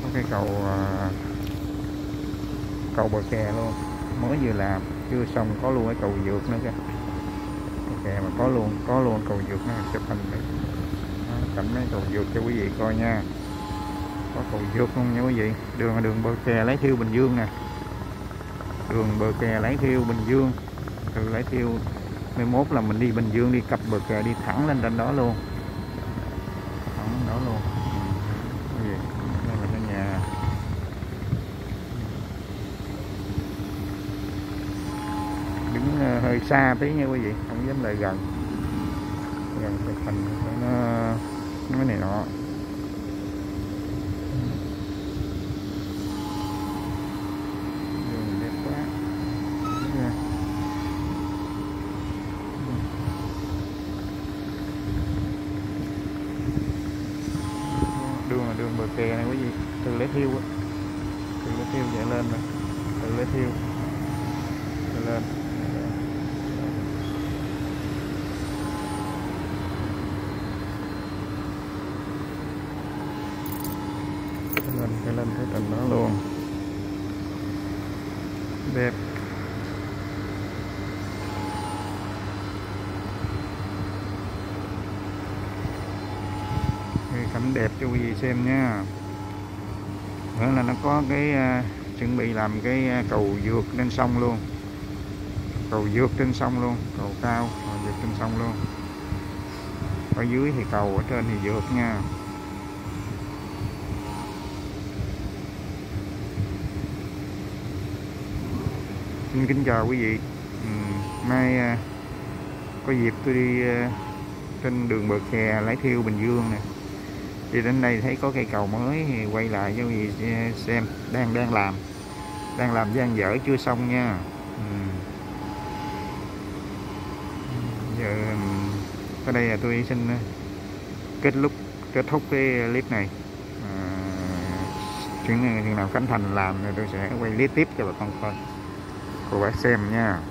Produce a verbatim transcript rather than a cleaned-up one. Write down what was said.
cái cầu uh, cầu bờ kè luôn, mới vừa làm chưa xong, có luôn cái cầu vượt nữa kìa. Bờ kè mà có luôn có luôn cầu vượt nữa, chụp hình đấy, cảnh mấy cầu vượt cho quý vị coi nha. Có cầu vượt luôn nha quý vị. Đường là đường bờ kè Lái Thiêu Bình Dương nè, đường bờ kè Lái Thiêu Bình Dương. Từ Lái Thiêu mai mốt là mình đi Bình Dương, đi cặp bờ kè đi thẳng lên trên đó luôn, thẳng đó luôn. Ừ. Gì? Đây là cái nhà đứng uh, hơi xa tí nha quý vị, không dám lại gần gần chụp hình nó cái này nọ. Đường đẹp quá. Đường là đường bờ kè này quý vị, từ Lái Thiêu á, từ Lái Thiêu chạy lên rồi, từ Lái Thiêu chạy lên. Lên cái lên cái tầng đó luôn, đẹp. Cái cảnh đẹp cho quý vị xem nha. Nữa là nó có cái uh, chuẩn bị làm cái uh, cầu vượt lên sông luôn, cầu vượt trên sông luôn, cầu cao cầu vượt trên sông luôn. Ở dưới thì cầu, ở trên thì vượt nha. Xin kính chào quý vị. uhm, mai uh, có dịp tôi đi uh, trên đường bờ kè Lái Thiêu Bình Dương nè, đi đến đây thấy có cây cầu mới thì quay lại cho quý vị xem. Đang đang làm đang làm dang dở chưa xong nha. uhm. Giờ ở đây là tôi xin kết lúc kết thúc cái clip này. À, chừng nào Khánh Thành làm rồi tôi sẽ quay clip tiếp cho bà con coi, cô bác xem nha.